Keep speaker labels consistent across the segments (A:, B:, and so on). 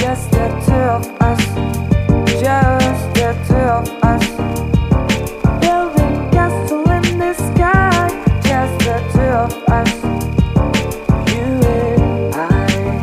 A: Just the two of us, just the two of us. Building castle in the sky, just the two of us. You and I.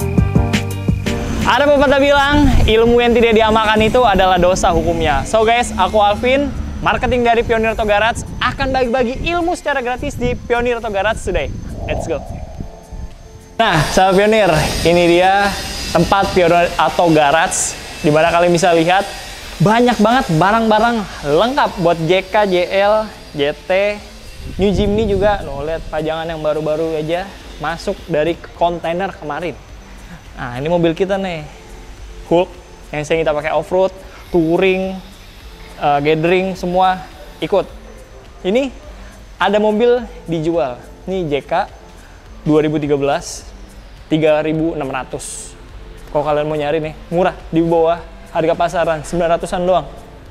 B: Ada pepatah bilang, ilmu yang tidak diamalkan itu adalah dosa hukumnya. So guys, aku Alvin, marketing dari Pioneer Auto Garage, akan bagi-bagi ilmu secara gratis di Pioneer Auto Garage today. Let's go. Nah, sahabat Pioneer, ini dia tempat Pioneer Auto Garage, di mana kalian bisa lihat banyak banget barang-barang lengkap buat JK, JL, JT, New Jimny juga. Loh, lihat pajangan yang baru-baru aja masuk dari kontainer kemarin. Nah, ini mobil kita nih, Hulk, yang sering kita pakai off-road, touring, gathering, semua ikut. Ini ada mobil dijual. Ini JK 2013, 3.600. Kalau kalian mau nyari nih, murah, di bawah harga pasaran, 900-an doang.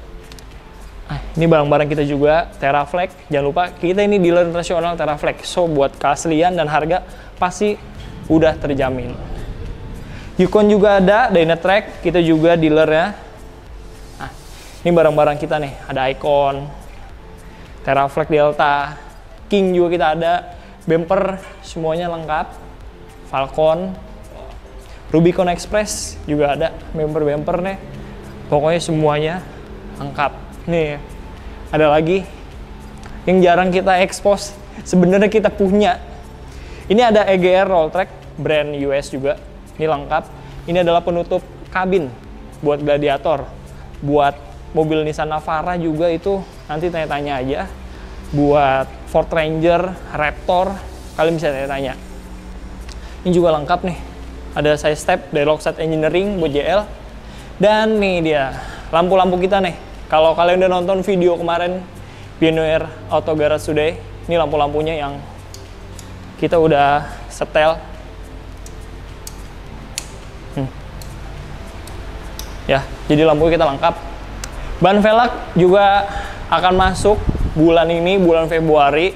B: Nah, ini barang-barang kita juga, Teraflex. Jangan lupa, kita ini dealer internasional Teraflex. So, buat keaslian dan harga pasti udah terjamin. Yukon juga ada, Dynatrack, kita juga dealernya. Nah, ini barang-barang kita nih, ada Icon, Teraflex Delta, King juga kita ada, bumper semuanya lengkap, Falcon, Rubicon Express juga ada, bumper-bumper nih, pokoknya semuanya lengkap. Nih, ada lagi yang jarang kita expose, sebenarnya kita punya. Ini ada EGR Rolltrack, brand US juga, ini lengkap. Ini adalah penutup kabin buat Gladiator, buat mobil Nissan Navara juga itu nanti tanya-tanya aja. Buat Ford Ranger, Raptor, kalian bisa tanya-tanya. Ini juga lengkap nih. Ada side step dari Lockset Engineering buat JL. Dan nih dia, lampu-lampu kita nih. Kalau kalian udah nonton video kemarin Pioneer Auto Garage Today, ini lampu-lampunya yang kita udah setel. Ya, jadi lampu kita lengkap. Ban velg juga akan masuk bulan ini, bulan Februari.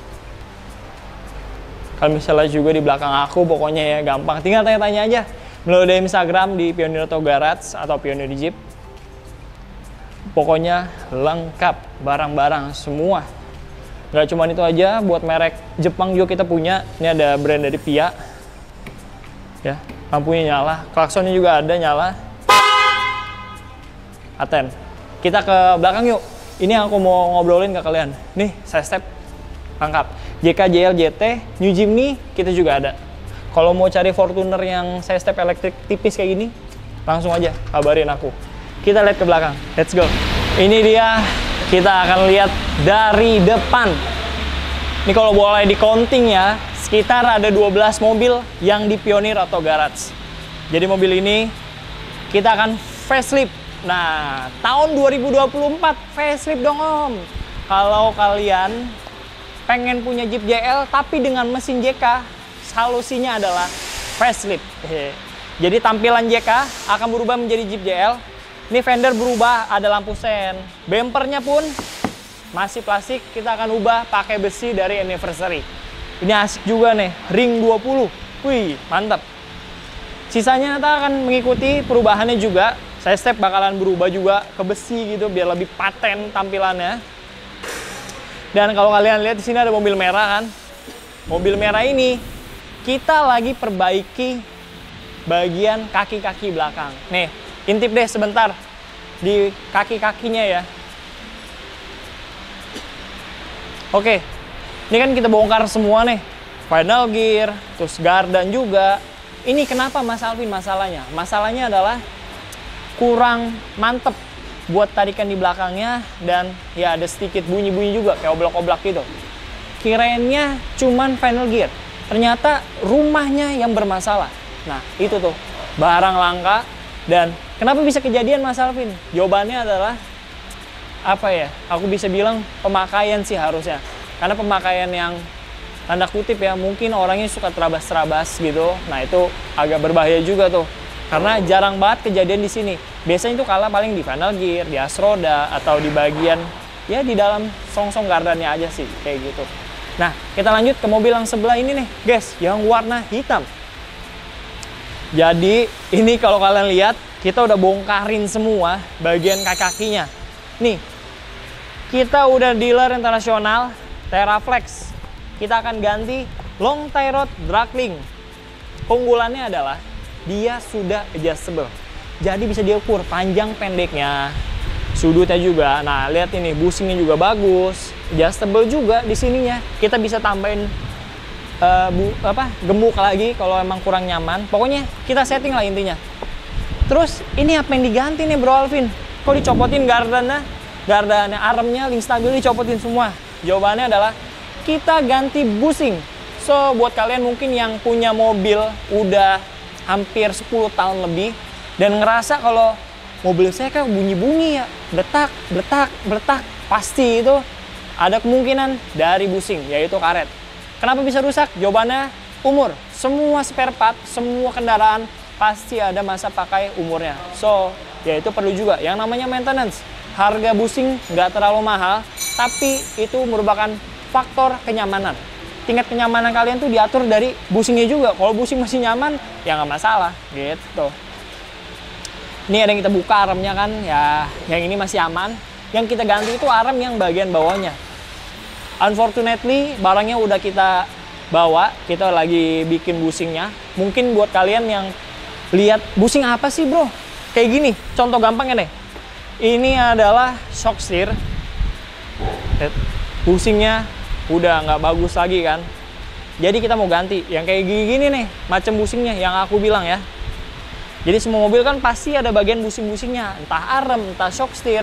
B: Kalian bisa lihat juga di belakang aku, pokoknya ya gampang. Tinggal tanya-tanya aja melalui Instagram di Pioneer Auto Garage atau Pioneer Jeep. Pokoknya lengkap, barang-barang semua. Nggak cuma itu aja, buat merek Jepang juga kita punya. Ini ada brand dari Pia. Ya, lampunya nyala, klaksonnya juga ada nyala. Aten. Kita ke belakang yuk. Ini yang aku mau ngobrolin ke kalian. Nih, side step lengkap. JK, JL, JT, New Jimny kita juga ada. Kalau mau cari Fortuner yang side step elektrik tipis kayak gini, langsung aja kabarin aku. Kita lihat ke belakang. Let's go. Ini dia, kita akan lihat dari depan. Ini kalau boleh di counting ya, sekitar ada 12 mobil yang di Pioneer Auto Garage. Jadi mobil ini kita akan facelift. Nah, tahun 2024 facelift dong Om. Kalau kalian pengen punya Jeep JL tapi dengan mesin JK, solusinya adalah facelift. Jadi tampilan JK akan berubah menjadi Jeep JL. Ini fender berubah, ada lampu sen. Bumpernya pun masih plastik, kita akan ubah pakai besi dari Anniversary. Ini asik juga nih, ring 20. Wih, mantap. Sisanya kita akan mengikuti perubahannya juga. Side step bakalan berubah juga ke besi gitu biar lebih paten tampilannya. Dan kalau kalian lihat di sini ada mobil merah kan. Mobil merah ini kita lagi perbaiki bagian kaki-kaki belakang. Nih, intip deh sebentar di kaki-kakinya ya. Oke. Ini kan kita bongkar semua nih. Final gear, terus gardan juga. Ini kenapa Mas Alvin masalahnya? Masalahnya adalah kurang mantep buat tarikan di belakangnya, dan ya ada sedikit bunyi-bunyi juga kayak oblak-oblak gitu. Kirainnya cuman final gear, ternyata rumahnya yang bermasalah. Nah itu tuh barang langka. Dan kenapa bisa kejadian Mas Alvin? Jawabannya adalah apa ya, aku bisa bilang pemakaian sih harusnya, karena pemakaian yang tanda kutip ya, mungkin orangnya suka terabas-terabas gitu. Nah itu agak berbahaya juga tuh. Karena jarang banget kejadian di sini. Biasanya itu kalah paling di final gear, di as roda, atau di bagian ya di dalam song-song gardannya aja sih kayak gitu. Nah, kita lanjut ke mobil yang sebelah ini nih, guys, yang warna hitam. Jadi ini kalau kalian lihat, kita udah bongkarin semua bagian kaki-kakinya. Nih, kita udah dealer internasional Teraflex. Kita akan ganti long tie rod Dragling. Keunggulannya adalah dia sudah adjustable. Jadi bisa diukur panjang pendeknya, sudutnya juga. Nah, lihat ini bushingnya juga bagus, adjustable juga di sininya. Kita bisa tambahin gemuk lagi kalau emang kurang nyaman. Pokoknya kita setting lah intinya. Terus ini apa yang diganti nih Bro Alvin? Kok dicopotin gardannya, armnya, link stabil dicopotin semua? Jawabannya adalah kita ganti bushing. So buat kalian mungkin yang punya mobil udah hampir 10 tahun lebih dan ngerasa kalau mobil saya kayak bunyi-bunyi ya, bletak, pasti itu ada kemungkinan dari bushing, yaitu karet. Kenapa bisa rusak? Jawabannya umur. Semua spare part, semua kendaraan pasti ada masa pakai umurnya. So, ya itu perlu juga yang namanya maintenance. Harga bushing nggak terlalu mahal, tapi itu merupakan faktor kenyamanan. Tingkat kenyamanan kalian tuh diatur dari bushingnya juga. Kalau bushing masih nyaman, ya nggak masalah, gitu. Ini ada yang kita buka armnya kan, ya yang ini masih aman. Yang kita ganti itu arm yang bagian bawahnya. Unfortunately, barangnya udah kita bawa, kita lagi bikin bushingnya. Mungkin buat kalian yang lihat bushing apa sih bro? Kayak gini, contoh gampangnya nih. Ini adalah shock steer. Bushingnya udah nggak bagus lagi kan. Jadi kita mau ganti yang kayak gini nih, macam bushingnya yang aku bilang ya. Jadi semua mobil kan pasti ada bagian bushing-bushingnya, entah arm, entah shock steer.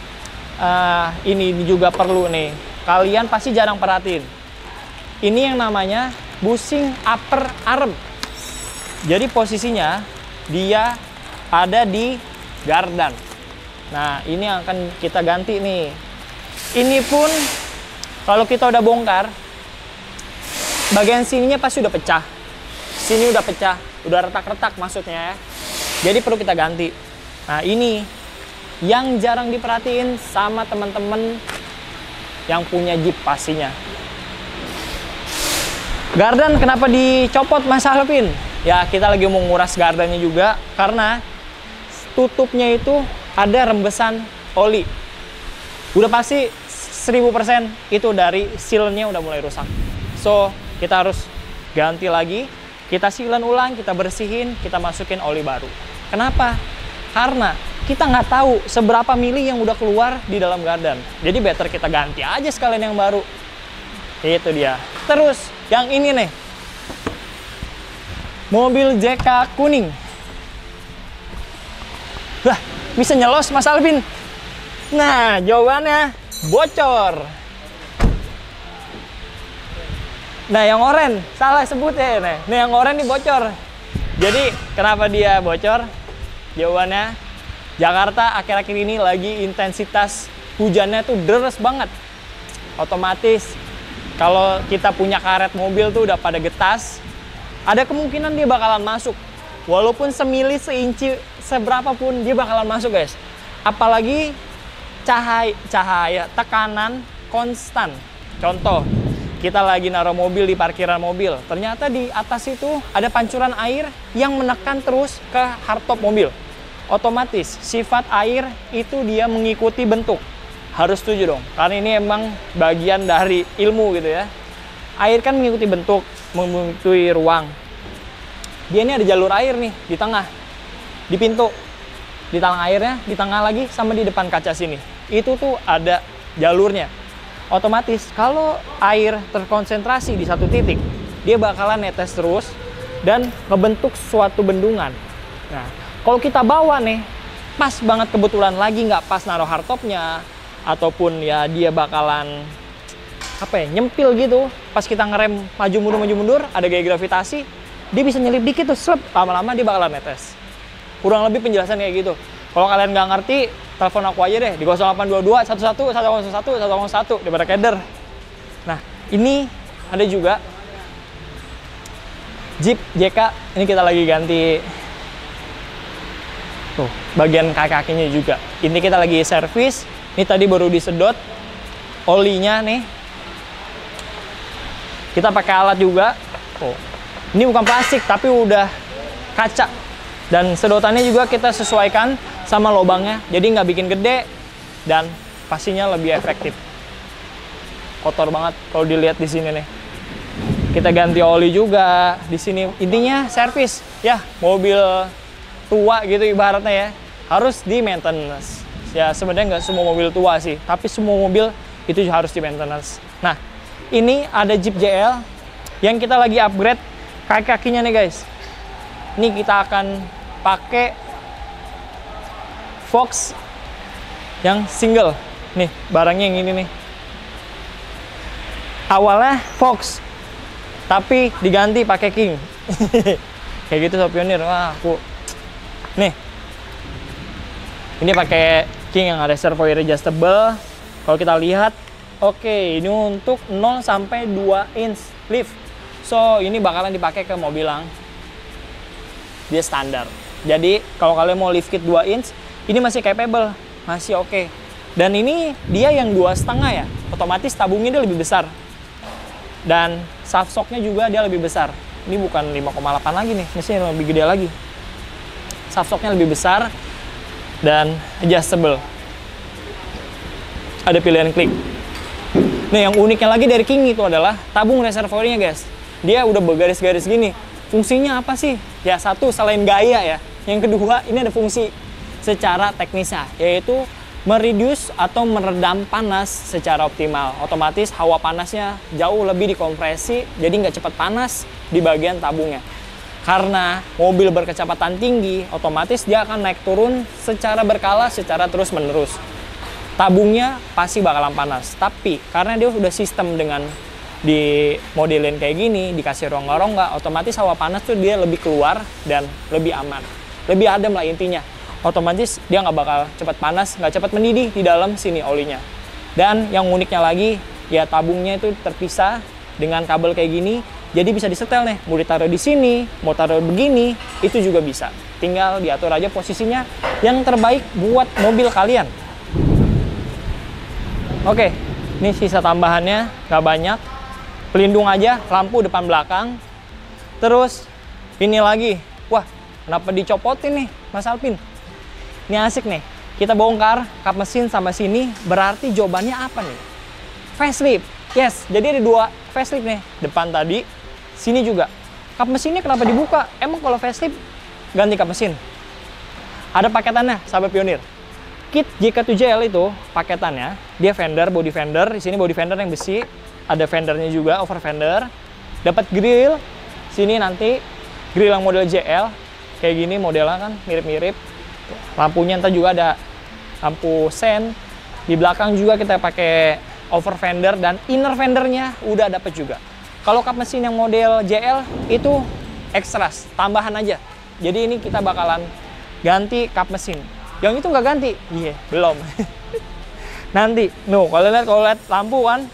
B: Ini juga perlu nih. Kalian pasti jarang perhatiin. Ini yang namanya bushing upper arm. Jadi posisinya dia ada di gardan. Nah, ini yang akan kita ganti nih. Ini pun kalau kita udah bongkar, bagian sininya pasti udah pecah. Sini udah pecah, udah retak-retak maksudnya ya. Jadi perlu kita ganti. Nah, ini yang jarang diperhatiin sama teman-teman yang punya Jeep pastinya. Gardan kenapa dicopot Mas Alvin? Ya kita lagi mau nguras gardannya juga karena tutupnya itu ada rembesan oli. Udah pasti 1000% itu dari sealnya udah mulai rusak. So kita harus ganti lagi, kita sealan ulang, kita bersihin, kita masukin oli baru. Kenapa? Karena kita nggak tahu seberapa mili yang udah keluar di dalam gardan. Jadi better kita ganti aja sekalian yang baru. Itu dia. Terus yang ini nih. Mobil JK kuning. Lah, bisa nyelos Mas Alvin. Nah, jawabannya bocor. Nah, yang oranye salah sebut ya nih. Nih yang oranye nih bocor. Jadi, kenapa dia bocor? Jawabannya Jakarta akhir-akhir ini lagi intensitas hujannya tuh deres banget. Otomatis kalau kita punya karet mobil tuh udah pada getas, ada kemungkinan dia bakalan masuk. Walaupun semili, seinci, seberapa pun dia bakalan masuk guys. Apalagi cahaya, tekanan konstan. Contoh, kita lagi naruh mobil di parkiran mobil. Ternyata di atas itu ada pancuran air yang menekan terus ke hardtop mobil. Otomatis sifat air itu dia mengikuti bentuk. Harus setuju dong, karena ini emang bagian dari ilmu gitu ya. Air kan mengikuti bentuk, mengikuti ruang. Dia ini ada jalur air nih di tengah, di pintu, di talang airnya, di tengah lagi sama di depan kaca sini. Itu tuh ada jalurnya. Otomatis kalau air terkonsentrasi di satu titik, dia bakalan netes terus dan ngebentuk suatu bendungan. Nah, kalau kita bawa nih, pas banget kebetulan lagi nggak pas naruh hardtopnya, ataupun ya dia bakalan nyempil gitu. Pas kita ngerem maju mundur, ada gaya gravitasi, dia bisa nyelip dikit tuh, slep, lama-lama dia bakalan netes. Kurang lebih penjelasan kayak gitu. Kalau kalian nggak ngerti, telepon aku aja deh di 0822 11 101 101 daripada keder. Nah, ini ada juga Jeep JK, ini kita lagi ganti tuh bagian kaki-kakinya juga. Ini kita lagi servis. Ini tadi baru disedot olinya nih. Kita pakai alat juga. Oh, ini bukan plastik tapi udah kaca. Dan sedotannya juga kita sesuaikan sama lubangnya, jadi nggak bikin gede dan pastinya lebih efektif. Kotor banget kalau dilihat di sini nih. Kita ganti oli juga di sini. Intinya servis ya, mobil tua gitu ibaratnya ya, harus di maintenance. Ya sebenarnya nggak semua mobil tua sih, tapi semua mobil itu harus di maintenance. Nah, ini ada Jeep JL yang kita lagi upgrade kaki-kakinya nih guys. Ini kita akan pakai Fox yang single. Nih, barangnya yang ini nih. Awalnya Fox, tapi diganti pakai King. Kayak gitu Sob Pionir. Wah, aku nih. Ini pakai King yang ada servo adjustable. Kalau kita lihat, oke, ini untuk 0 sampai 2 inch lift. So, ini bakalan dipakai ke mobil yang dia standar. Jadi, kalau kalian mau lift kit 2 inch, ini masih capable, masih oke. Dan ini dia yang 2,5 ya. Otomatis tabungnya dia lebih besar. Dan shaft shocknya juga dia lebih besar. Ini bukan 5,8 lagi nih, mestinya lebih gede lagi. Shaft shocknya lebih besar dan adjustable. Ada pilihan klik. Nah, yang uniknya lagi dari King itu adalah tabung reservoirnya guys. Dia udah bergaris-garis gini. Fungsinya apa sih? Ya satu, selain gaya ya. Yang kedua, ini ada fungsi secara teknisnya, yaitu mereduce atau meredam panas secara optimal. Otomatis hawa panasnya jauh lebih dikompresi, jadi nggak cepat panas di bagian tabungnya. Karena mobil berkecepatan tinggi, otomatis dia akan naik turun secara berkala, secara terus menerus. Tabungnya pasti bakalan panas, tapi karena dia udah sistem dengan di modelin kayak gini, dikasih rongga-rongga, otomatis hawa panas tuh dia lebih keluar dan lebih aman, lebih adem lah intinya. Otomatis dia nggak bakal cepat panas, nggak cepat mendidih di dalam sini olinya. Dan yang uniknya lagi, ya tabungnya itu terpisah dengan kabel kayak gini, jadi bisa disetel nih, mau ditaruh di sini, mau taruh begini, itu juga bisa. Tinggal diatur aja posisinya yang terbaik buat mobil kalian. Oke, ini sisa tambahannya nggak banyak. Pelindung aja, lampu depan belakang. Terus ini lagi, wah kenapa dicopotin nih Mas Alvin? Ini asik nih, kita bongkar kap mesin sama sini, berarti jawabannya apa nih? Facelift, yes, jadi ada 2 facelift nih, depan tadi, sini juga. Kap mesinnya kenapa dibuka? Emang kalau facelift ganti kap mesin? Ada paketannya, sahabat Pionir. Kit JK7JL itu paketannya, dia fender, body fender, di sini body fender yang besi, ada fendernya juga, over fender, dapat grill, sini nanti grill yang model JL, kayak gini modelnya kan mirip-mirip. Lampunya ntar juga ada lampu sen. Di belakang juga kita pakai over fender dan inner fendernya udah dapet juga. Kalau kap mesin yang model JL itu extras, tambahan aja. Jadi ini kita bakalan ganti kap mesin. Yang itu nggak ganti? Iya, belum. Nanti, kalau lihat lampu kan,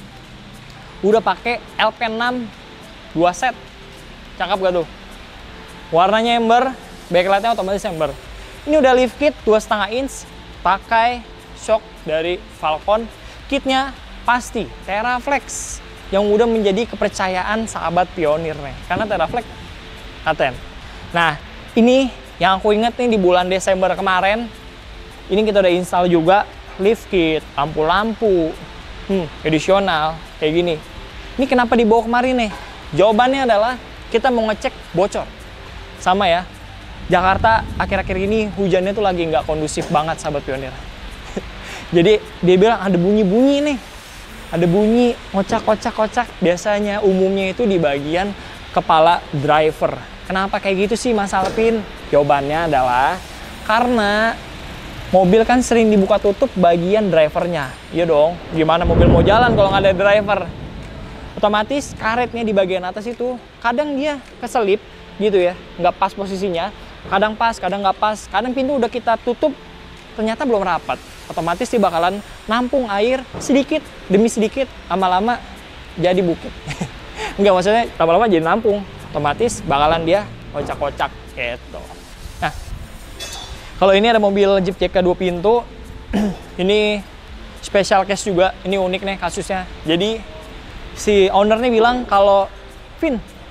B: udah pakai LP6 2 set. Cakep gak tuh? Warnanya ember, backlightnya otomatis ember. Ini udah lift kit 2,5 inch, pakai shock dari Falcon. Kitnya pasti Teraflex, yang udah menjadi kepercayaan sahabat Pionir nih. Karena Teraflex ATM. Nah, ini yang aku inget nih di bulan Desember kemarin, ini kita udah install juga lift kit, lampu-lampu, edisional, kayak gini. Ini kenapa dibawa kemarin nih? Jawabannya adalah kita mau ngecek bocor. Sama ya, Jakarta akhir-akhir ini hujannya tuh lagi nggak kondusif banget sahabat Pionir. Jadi dia bilang ada bunyi-bunyi nih. Ada bunyi kocak-kocak-kocak. Biasanya umumnya itu di bagian kepala driver. Kenapa kayak gitu sih Mas Alvin? Jawabannya adalah karena mobil kan sering dibuka tutup bagian drivernya. Iya dong, gimana mobil mau jalan kalau nggak ada driver? Otomatis karetnya di bagian atas itu kadang dia keselip gitu ya, nggak pas posisinya. Kadang pas, kadang nggak pas. Kadang pintu udah kita tutup, ternyata belum rapat. Otomatis dia bakalan nampung air sedikit demi sedikit, lama-lama jadi bukit. Enggak, maksudnya lama-lama jadi nampung. Otomatis bakalan dia kocak-kocak gitu. Nah, kalau ini ada mobil Jeep JK 2 pintu. Ini special case juga. Ini unik nih kasusnya. Jadi si ownernya bilang kalau, Vin, kok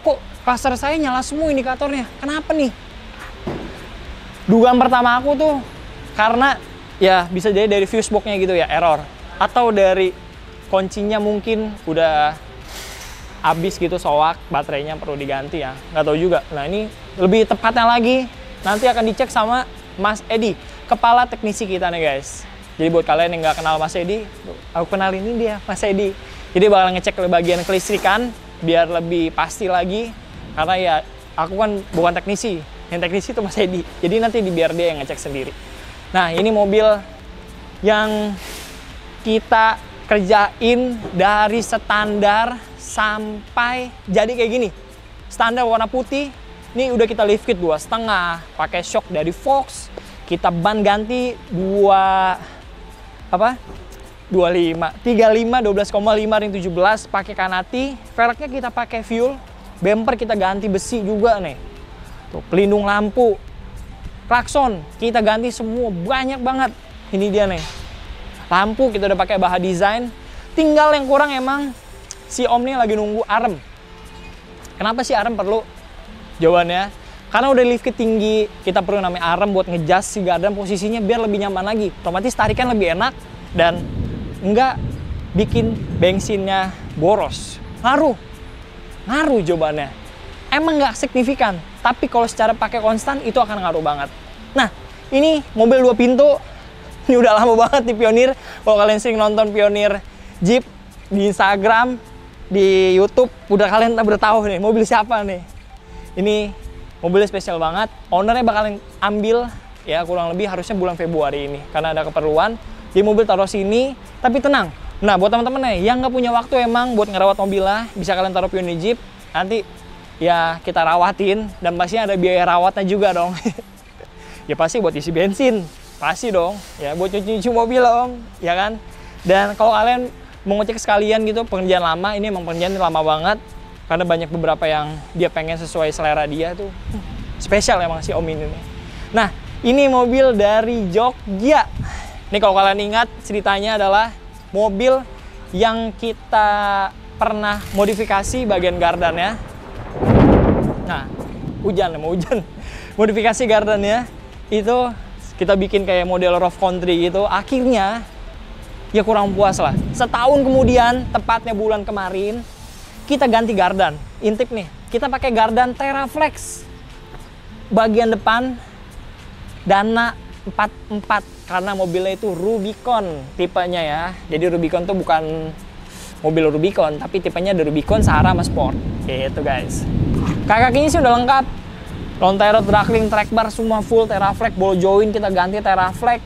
B: cluster saya nyala semua indikatornya. Kenapa nih? Dugaan pertama aku tuh karena ya bisa jadi dari fuse box-nya gitu ya, error. Atau dari kuncinya mungkin udah habis gitu, soak, baterainya perlu diganti ya. Nggak tahu juga. Nah ini lebih tepatnya lagi, nanti akan dicek sama Mas Edi, kepala teknisi kita nih guys. Jadi buat kalian yang nggak kenal Mas Edi, aku kenalin ini dia, Mas Edi. Jadi bakal ngecek ke bagian kelistrikan, biar lebih pasti lagi. Karena ya, aku kan bukan teknisi. Yang teknisi itu Mas Edi. Jadi nanti biar dia yang ngecek sendiri. Nah, ini mobil yang kita kerjain dari standar sampai jadi kayak gini. Standar warna putih, ini udah kita lift kit 2,5, pakai shock dari Fox. Kita ban ganti 35, 12,5 ring 17 pakai Kanati. Velgnya kita pakai fuel. Bumper kita ganti besi juga nih. Tuh, pelindung lampu. Klakson kita ganti semua, banyak banget. Ini dia nih. Lampu kita udah pakai Baha Design. Tinggal yang kurang emang si Om nih lagi nunggu arem. Kenapa sih arem perlu? Jawabannya, karena udah lift kit tinggi, kita perlu namanya arem buat ngejas si gardan posisinya biar lebih nyaman lagi. Otomatis tarikan lebih enak dan nggak bikin bensinnya boros. Ngaruh jawabannya. Emang nggak signifikan, tapi kalau secara pakai konstan itu akan ngaruh banget. Nah, ini mobil 2 pintu. Ini udah lama banget di Pioneer. Kalau kalian sering nonton Pioneer Jeep di Instagram, di YouTube, udah kalian udah tahu nih mobil siapa nih. Ini mobilnya spesial banget. Ownernya bakalan ambil ya kurang lebih harusnya bulan Februari ini karena ada keperluan. Jadi mobil taruh sini, tapi tenang. Nah, buat teman-teman nih yang nggak punya waktu emang buat ngerawat mobilnya, bisa kalian taruh Pioneer Jeep. Nanti ya kita rawatin dan pastinya ada biaya rawatnya juga dong. Ya pasti buat isi bensin, pasti dong. Ya buat cuci-cuci mobil dong, ya kan. Dan kalau kalian mau ngecek sekalian gitu pengerjaan lama, ini emang pengerjaan lama banget. Karena banyak beberapa yang dia pengen sesuai selera dia tuh. Spesial emang si Om ini nih. Nah, ini mobil dari Jogja. Ini kalau kalian ingat ceritanya adalah mobil yang kita pernah modifikasi bagian gardannya. Nah, hujan. Modifikasi gardannya itu kita bikin kayak model rough country gitu. Akhirnya ya kurang puas lah. Setahun kemudian, tepatnya bulan kemarin, kita ganti gardan. Intip nih, kita pakai gardan Teraflex. Bagian depan Dana 44 karena mobilnya itu Rubicon tipenya ya. Jadi Rubicon tuh bukan mobil Rubicon, tapi tipenya ada Rubicon, Sahara sama Sport. Gitu guys. Kakinya sih udah lengkap. Lontero, Drakling, track bar semua full Teraflex, ball joint kita ganti Teraflex.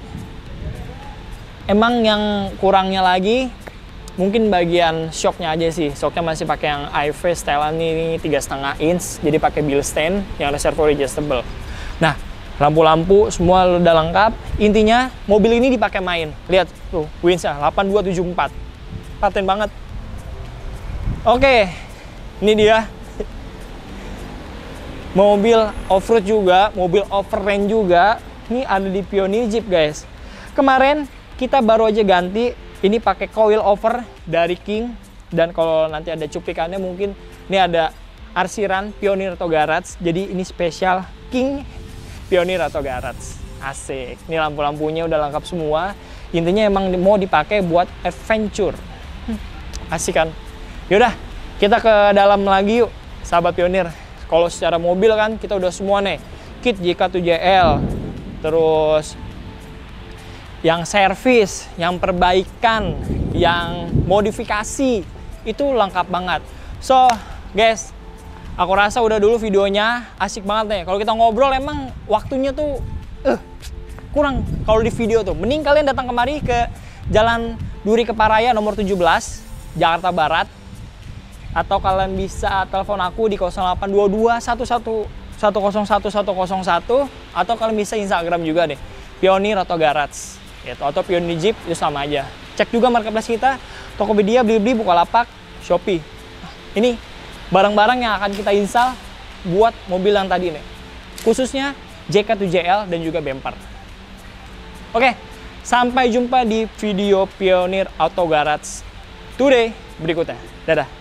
B: Emang yang kurangnya lagi mungkin bagian shocknya aja sih. Shocknya masih pakai yang iFace setelan ini 3,5 inch, jadi pakai Bilstein yang reservoir adjustable. Nah, lampu-lampu semua udah lengkap. Intinya mobil ini dipakai main. Lihat tuh winch-nya 8274. Paten banget. Oke, ini dia. Mobil off-road juga, mobil off-range juga. Ini ada di Pioneer Jeep guys. Kemarin kita baru aja ganti. Ini pakai coil over dari King. Dan kalau nanti ada cuplikannya mungkin ini ada arsiran Pioneer atau Garage. Jadi ini spesial King Pioneer atau Garage. Asik. Ini lampu-lampunya udah lengkap semua. Intinya emang mau dipakai buat adventure. Asik kan? Yaudah, kita ke dalam lagi yuk, sahabat Pioneer. Kalau secara mobil kan kita udah semua nih. Kit JK2JL. Terus yang servis, yang perbaikan, yang modifikasi, itu lengkap banget. So, guys, aku rasa udah dulu videonya, asik banget nih. Kalau kita ngobrol emang waktunya tuh kurang kalau di video tuh. Mending kalian datang kemari ke Jalan Duri Keparaya nomor 17, Jakarta Barat. Atau kalian bisa telepon aku di 0822 11 101 101 atau kalian bisa Instagram juga deh, Pioneer atau Garage. Gitu, atau Pioneer Jeep itu sama aja. Cek juga marketplace kita, Tokopedia, Blibli, Bukalapak, Shopee. Ini barang-barang yang akan kita install buat mobil yang tadi nih. Khususnya JK2JL dan juga bumper. Oke, sampai jumpa di video Pioneer Auto Garage today berikutnya. Dadah.